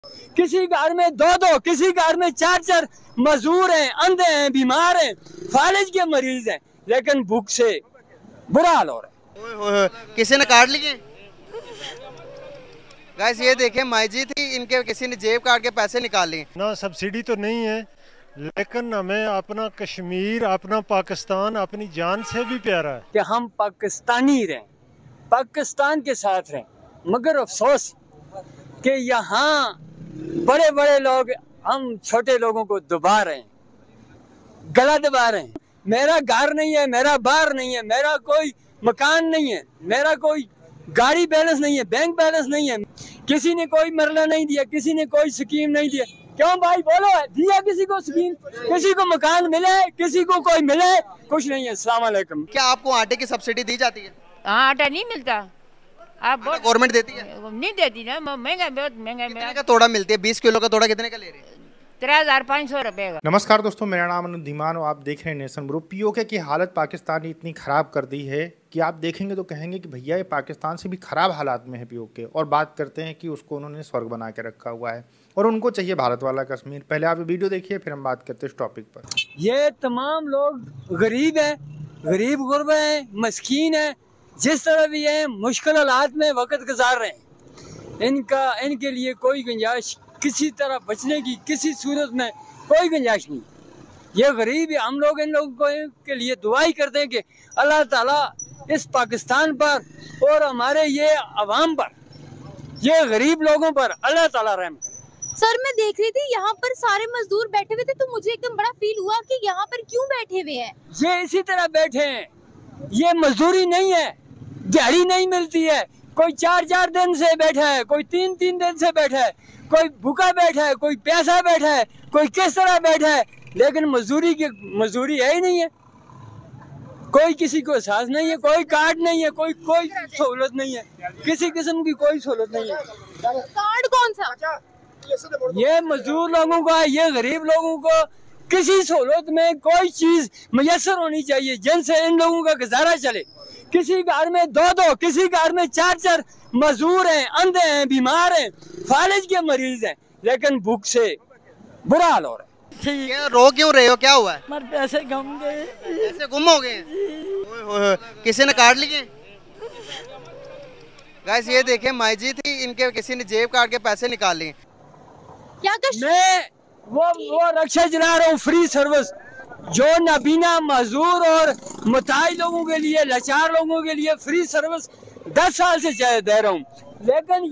किसी घर में दो दो, किसी घर में चार चार मजदूर हैं, अंधे हैं, बीमार हैं, फालिज के मरीज हैं, लेकिन भूख से बुरा हाल हो रहा है। किसी ने काट लिए गाइस, ये देखें माईजी थी, इनके किसी ने जेब काट के पैसे निकाल लिए। ना सब्सिडी तो नहीं है, लेकिन हमें अपना कश्मीर, अपना पाकिस्तान अपनी जान से भी प्यारा है कि हम पाकिस्तानी रहें, पाकिस्तान के साथ रहें, मगर अफसोस कि यहाँ बड़े बड़े लोग हम छोटे लोगों को दबा रहे हैं, गला दबा रहे हैं। मेरा घर नहीं है, मेरा बार नहीं है, मेरा कोई मकान नहीं है, मेरा कोई गाड़ी बैलेंस नहीं है, बैंक बैलेंस नहीं है, किसी ने कोई मरला नहीं दिया, किसी ने कोई स्कीम नहीं दिया। क्यों भाई बोलो, दिया किसी को स्कीम, किसी को मकान मिले, किसी को कोई मिले, कुछ नहीं है। अस्सलाम वालेकुम। क्या आपको आटे की सब्सिडी दी जाती है? हाँ, आटा नहीं मिलता। आप गवर्नमेंट देती है? नहीं देती ना, महंगा, बहुत महंगा। कितने का तोड़ा मिलती है? 20 किलो का तोड़ा कितने का ले रहे हैं? 3500 रुपए का। नमस्कार दोस्तों, मेरा नाम अनुज धीमान और आप देख रहे हैं नेशन ग्रुप। पीओके की हालत पाकिस्तान ने इतनी ख़राब कर दी है कि आप देखेंगे तो कहेंगे कि भैया ये पाकिस्तान से भी ख़राब हालात में है पीओके। और बात करते हैं कि उसको उन्होंने स्वर्ग बना के रखा हुआ है और उनको चाहिए भारत वाला कश्मीर। पहले आप वीडियो देखिए, फिर हम बात करते हैं इस टॉपिक पर। ये तमाम लोग गरीब हैं, गरीब गुरबा हैं, मस्कीन हैं, जिस तरह भी हैं, मुश्किल हालात में वक्त गुजार रहे हैं। इनके लिए कोई गुंजाइश, किसी तरह बचने की किसी सूरत में कोई गुंजाइश नहीं। ये गरीब है, हम लोग इन लोगों के लिए दुआ ही करते हैं कि अल्लाह ताला इस पाकिस्तान पर और हमारे ये अवाम पर, ये गरीब लोगों पर अल्लाह ताला रहम करे। सर, मैं देख रही थी यहाँ पर सारे मजदूर बैठे हुए थे, तो मुझे एकदम बड़ा फील हुआ कि यहाँ पर क्यों बैठे हुए हैं। ये इसी तरह बैठे हैं, ये मजदूरी नहीं है, दिहाड़ी नहीं मिलती है। कोई 4 दिन से बैठा है, कोई 3 दिन से बैठा है, कोई भूखा बैठा है, कोई प्यासा बैठा है, कोई किस तरह बैठा है, लेकिन मजदूरी है ही नहीं है। कोई किसी को एहसास नहीं है, कोई कार्ड नहीं है, कोई सहूलत नहीं है, किसी किस्म की कोई सहूलत नहीं है। कार्ड कौन सा? ये मजदूर लोगों का, ये गरीब लोगों को किसी सहूलत में कोई चीज मुयसर होनी चाहिए जिनसे इन लोगों का गुजारा चले। किसी घर में दो दो, किसी घर में चार चार मजदूर हैं, अंधे हैं, बीमार हैं, फालिज के मरीज हैं, लेकिन भूख से बुरा हाल हो रहा है। क्या रो क्यों रहे हो? क्या हुआ है? हमारे पैसे गुम गए। पैसे गुम हो गए? किसी ने काट लिए गाइस, ये देखें माईजी थी, इनके किसी ने जेब काट के पैसे निकाल लिए। क्या मैं वो रक्षा चला रहा हूँ, फ्री सर्विस, जो नाबीना मजदूर और मुताई लोगों के लिए, लाचार लोगों के लिए फ्री सर्विस 10 साल से दे रहा हूँ, लेकिन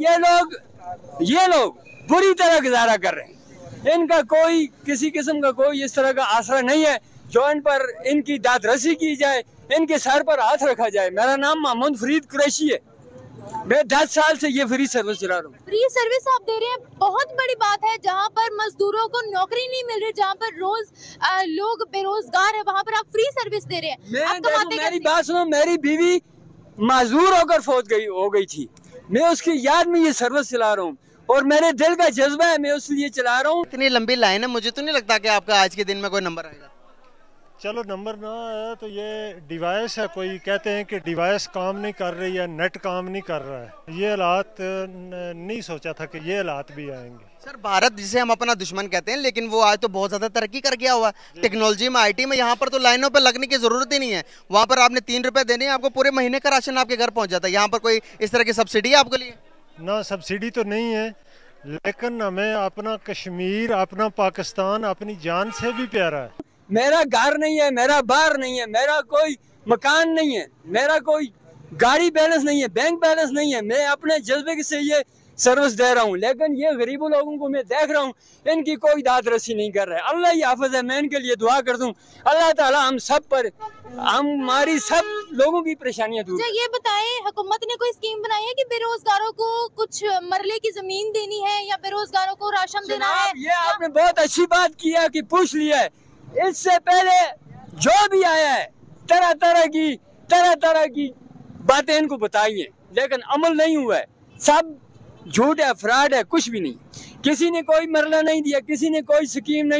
ये लोग बुरी तरह गुजारा कर रहे हैं। इनका कोई किसी किस्म का कोई इस तरह का आसरा नहीं है जो इन पर इनकी दादरसी की जाए, इनके सर पर हाथ रखा जाए। मेरा नाम मोहम्मद फरीद कुरैशी है, मैं 10 साल से ये फ्री सर्विस चला रहा हूँ। फ्री सर्विस आप दे रहे हैं, बहुत बड़ी बात है। जहाँ पर मजदूरों को नौकरी नहीं मिल रही, जहाँ पर रोज लोग बेरोजगार है, वहाँ पर आप फ्री सर्विस दे रहे हैं। मेरी बात सुनो, मेरी बीवी माजूर होकर फौत हो गई थी, मैं उसकी याद में ये सर्विस चला रहा हूँ और मेरे दिल का जज्बा है, मैं उसके लिए चला रहा हूँ। इतनी लंबी लाइन है, मुझे तो नहीं लगता कि आपका आज के दिन में कोई नंबर आएगा। चलो नंबर ना आया तो ये डिवाइस है, कोई कहते हैं कि डिवाइस काम नहीं कर रही है, नेट काम नहीं कर रहा है। ये हालात नहीं सोचा था कि ये हालात भी आएंगे। सर, भारत जिसे हम अपना दुश्मन कहते हैं, लेकिन वो आज तो बहुत ज्यादा तरक्की कर गया हुआ टेक्नोलॉजी में, IT में। यहाँ पर तो लाइनों पर लगने की जरूरत ही नहीं है। वहाँ पर आपने 3 रुपए देने, आपको पूरे महीने का राशन आपके घर पहुँच जाता है। यहाँ पर कोई इस तरह की सब्सिडी है आपके लिए? ना सब्सिडी तो नहीं है, लेकिन हमें अपना कश्मीर, अपना पाकिस्तान अपनी जान से भी प्यारा है। मेरा घर नहीं है, मेरा बार नहीं है, मेरा कोई मकान नहीं है, मेरा कोई गाड़ी बैलेंस नहीं है, बैंक बैलेंस नहीं है, मैं अपने जज्बे से ये सर्विस दे रहा हूँ, लेकिन ये गरीबों लोगों को मैं देख रहा हूँ, इनकी कोई दादरसी नहीं कर रहा है। अल्लाह ही हाफिज है, मैं इनके लिए दुआ कर दूँ, अल्लाह ताला हम सब पर, हमारी सब लोगों की परेशानियाँ दूर। ये बताएं, हुकूमत ने कोई स्कीम बनाई है कि बेरोजगारों को कुछ मरले की जमीन देनी है या बेरोजगारों को राशन देना है? ये आपने बहुत अच्छी बात किया कि पूछ लिया है। इससे पहले जो भी आया है, तरह तरह की बातें इनको बताई हैं, लेकिन अमल नहीं हुआ है, सब झूठ है, फ्रॉड है, कुछ भी नहीं। किसी ने कोई मरला नहीं दिया, किसी ने कोई स्कीम नहीं दिया,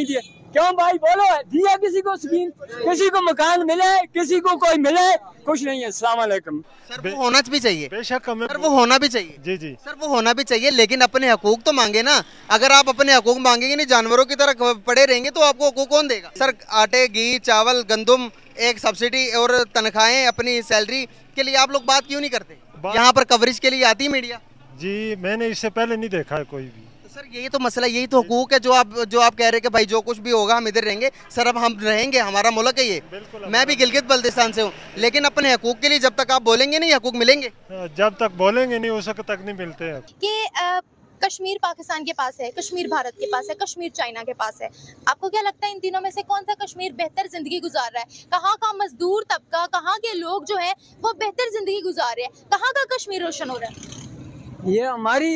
क्यों भाई बोलो, दिया किसी को स्कीम, किसी को मकान मिले, किसी को कोई मिले, कुछ नहीं है। अस्सलाम वालेकुम। सर वो होना भी चाहिए, बेशक हमें सर वो होना भी चाहिए। जी जी सर वो होना भी चाहिए, लेकिन अपने हकूक तो मांगे ना। अगर आप अपने हकूक मांगेंगे नहीं, जानवरों की तरह पड़े रहेंगे, तो आपको हकूक कौन देगा? सर आटे, घी, चावल, गंदुम, एक सब्सिडी और तनख्वाहें अपनी सैलरी के लिए आप लोग बात क्यों नहीं करते? यहाँ पर कवरेज के लिए आती है मीडिया। जी, मैंने इससे पहले नहीं देखा है कोई भी। तो सर यही तो मसला, यही तो हकूक है जो आप कह रहे हैं कि भाई जो कुछ भी होगा हम इधर रहेंगे। सर अब हम रहेंगे, हमारा मुल्क है ये। मैं भी गिलगित बल्तिस्तान से हूँ, लेकिन अपने हकूक के लिए जब तक आप बोलेंगे नहीं, हकूक मिलेंगे। जब तक बोलेंगे नहीं, उस वक्त तक नहीं मिलते हैं। कि कश्मीर पाकिस्तान के पास है, कश्मीर भारत के पास है, कश्मीर चाइना के पास है। आपको क्या लगता है इन तीनों में से कौन सा कश्मीर बेहतर जिंदगी गुजार रहा है? कहाँ का मजदूर तबका, कहाँ के लोग जो है वो बेहतर जिंदगी गुजार रहे हैं? कहाँ का कश्मीर रोशन हो रहा है? ये हमारी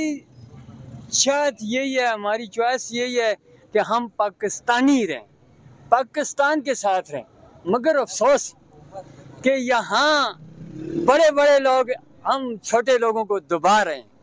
शायद यही है, हमारी चॉइस यही है कि हम पाकिस्तानी रहें, पाकिस्तान के साथ रहें। मगर अफसोस कि यहाँ बड़े बड़े लोग हम छोटे लोगों को दबा रहे हैं,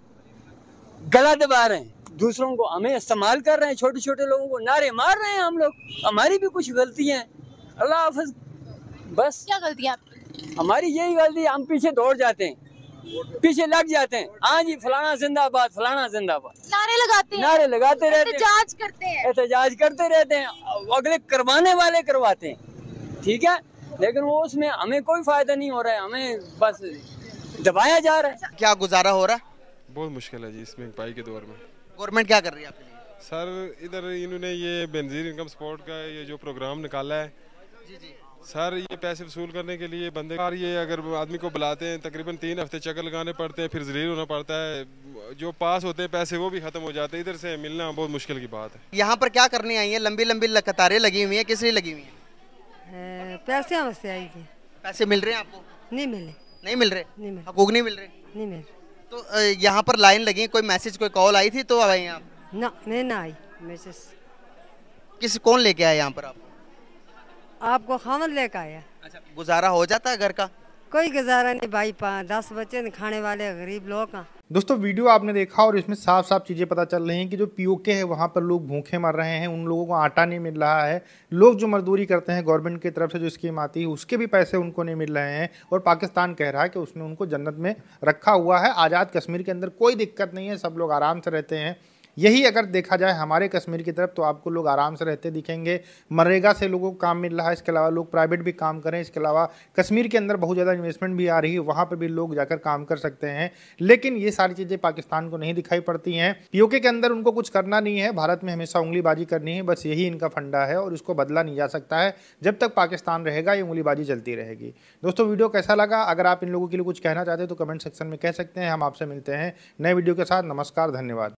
गला दबा रहे हैं, दूसरों को हमें इस्तेमाल कर रहे हैं, छोटे छोटे लोगों को नारे मार रहे हैं हम लोग। हमारी भी कुछ गलतियाँ हैं, अल्लाह हाफ़िज़। बस क्या गलतियाँ? हमारी यही गलती, हम पीछे दौड़ जाते हैं, पीछे लग जाते हैं। हाँ जी, फलाना जिंदाबाद, फलाना जिंदाबाद, नारे लगाते हैं, नारे लगाते रहते हैं, एहतजाज करते हैं, एहतजाज करते रहते हैं, अगले करवाने वाले करवाते हैं, ठीक है, लेकिन वो उसमें हमें कोई फायदा नहीं हो रहा है, हमें बस दबाया जा रहा है। क्या गुजारा हो रहा है? बहुत मुश्किल है जी इस महंगाई के दौर में। गवर्नमेंट क्या कर रही है आपके लिए? सर इधर इन्होंने ये बेनजीर इनकम सपोर्ट का ये जो प्रोग्राम निकाला है, जी जी सर ये पैसे वसूल करने के लिए बंदे और ये अगर आदमी को बुलाते हैं तकरीबन 3 हफ्ते चक्कर लगाने पड़ते हैं, फिर जलील होना पड़ता है, जो पास होते हैं पैसे वो भी खत्म हो जाते हैं, इधर से मिलना बहुत मुश्किल की बात है। यहाँ पर क्या करने आई है? लंबी लंबी कतारें लगी हुई हैं, किस लिए लगी हुई हैं? पैसे वास्ते आई थी। पैसे मिल रहे हैं आपको? नहीं मिले। नहीं मिल रहे, नहीं मिले। हकूक नहीं मिल रहे। नहीं मिले तो यहाँ पर लाइन लगी, कोई मैसेज, कोई कॉल आई थी तो आए आप? ना, मैं ना आई मैसेज। कौन लेके आया यहाँ पर आपको? आपको खामन लेकर आया। अच्छा, गुजारा हो जाता है घर का? कोई गुजारा नहीं भाई, 10 बच्चे ने खाने वाले गरीब लोग का। दोस्तों वीडियो आपने देखा और इसमें साफ साफ चीज़ें पता चल रही हैं कि जो पीओके है वहाँ पर लोग भूखे मर रहे हैं, उन लोगों को आटा नहीं मिल रहा है, लोग जो मजदूरी करते हैं गवर्नमेंट की तरफ से जो स्कीम आती है उसके भी पैसे उनको नहीं मिल रहे हैं, और पाकिस्तान कह रहा है कि उसने उनको जन्नत में रखा हुआ है। आज़ाद कश्मीर के अंदर कोई दिक्कत नहीं है, सब लोग आराम से रहते हैं। यही अगर देखा जाए हमारे कश्मीर की तरफ तो आपको लोग आराम से रहते दिखेंगे। मनरेगा से लोगों को काम मिल रहा है, इसके अलावा लोग प्राइवेट भी काम करें, इसके अलावा कश्मीर के अंदर बहुत ज़्यादा इन्वेस्टमेंट भी आ रही है, वहाँ पर भी लोग जाकर काम कर सकते हैं। लेकिन ये सारी चीज़ें पाकिस्तान को नहीं दिखाई पड़ती हैं। पीओके के अंदर उनको कुछ करना नहीं है, भारत में हमेशा उंगलीबाजी करनी है, बस यही इनका फंडा है और इसको बदला नहीं जा सकता है। जब तक पाकिस्तान रहेगा ये उंगलीबाजी चलती रहेगी। दोस्तों वीडियो कैसा लगा? अगर आप इन लोगों के लिए कुछ कहना चाहते हैं तो कमेंट सेक्शन में कह सकते हैं। हम आपसे मिलते हैं नए वीडियो के साथ। नमस्कार, धन्यवाद।